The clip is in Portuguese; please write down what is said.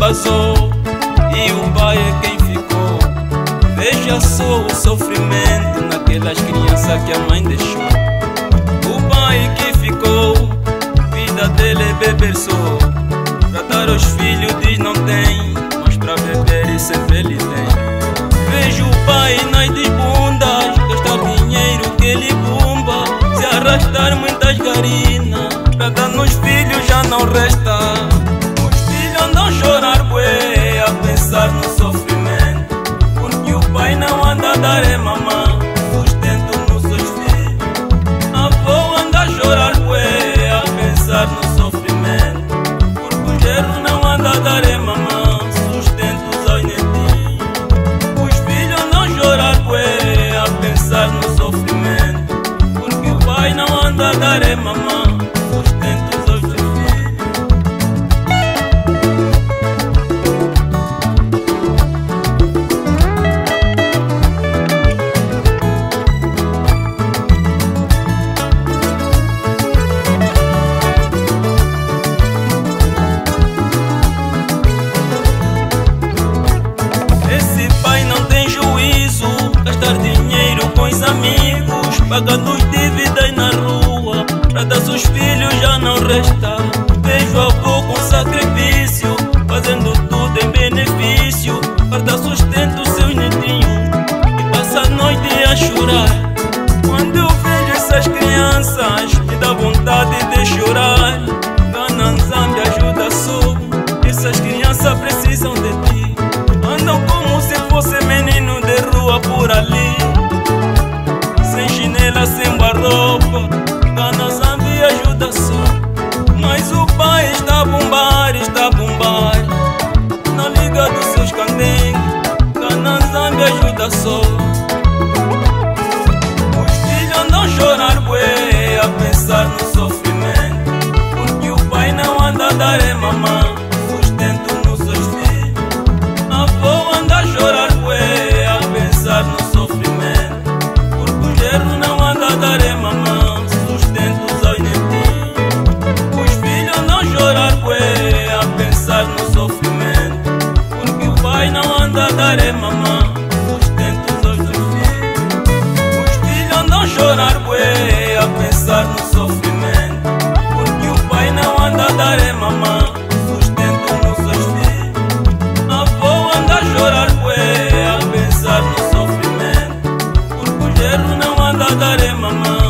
vazou e o pai é quem ficou. Veja só o sofrimento naquelas crianças que a mãe deixou. O pai que ficou, vida dele é beber só. Pra dar aos filhos diz não tem, mas pra beber e sempre ele tem. Vejo o pai nas desbundas, gastar dinheiro que ele bumba, se arrastar muitas garinas, pra dar nos filhos já não resta. Os filhos andam a chorar bué, a pensar no sofrimento, porque o pai não anda a dar é mamã, sustento nos seus filhos. A avó anda a chorar bué, a pensar no sofrimento, porque o genro não anda a dar é mamã, sustento aos netinhos. Os filhos andam a chorar bué, a pensar no sofrimento, porque o pai não anda a dar é mamã, sustento aos seus filhos. Esse pai não tem juízo, gastar dinheiro com os amigos, pagando os dívidas na rua, pra dar seus filhos já não resta. Vejo a avó com sacrifício, fazendo tudo em benefício, para dar sustento aos seus netinhos, e passa a noite a chorar. Quando eu vejo essas crianças, me dá vontade de chorar. Gananzambi ajuda só, essas crianças precisam de ti. Andam como se fosse menino de rua por ali, sem chinela, sem roupa. Gananzambi ajuda só, mas o pai está a bombar, na liga dos seus candengues. Gananzambi ajuda só. Os filhos andam a chorar bué, a pensar no sofrimento, porque o pai não anda a dar é mamã, sustento nos seus filhos. A avó anda a chorar bué, a pensar no sofrimento, porque o genro não anda a dar é mamã, sustento aos netinhos. Os filhos andam a chorar bué, a pensar no sofrimento, porque o pai não anda a dar é mamã, sustento aos seus filhos. Os filhos andam a chorar bué, a pensar no sofrimento, porque o pai não anda a dar é mamã, sustento nos seus filhos. A avó anda a chorar bué, a pensar no sofrimento, porque o genro não anda a dar é mamã,